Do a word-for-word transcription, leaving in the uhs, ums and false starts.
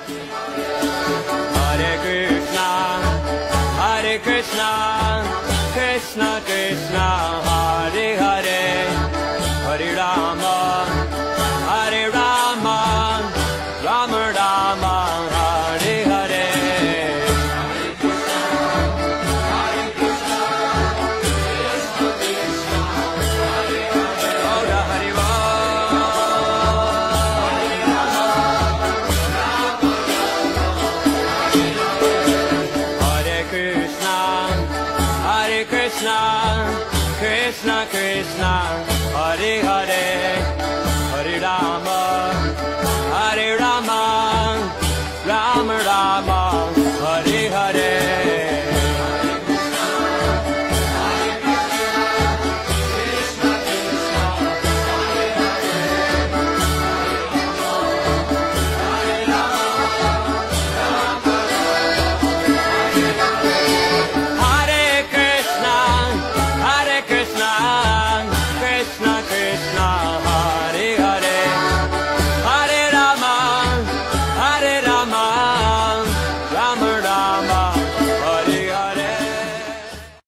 Hare Krishna, Hare Krishna, Krishna Krishna, Hare Hare, Hare Rama, Hare Rama, Rama Rama, Hare Hare. Krishna, Krishna Krishna, Hare Hare, Hare Rama,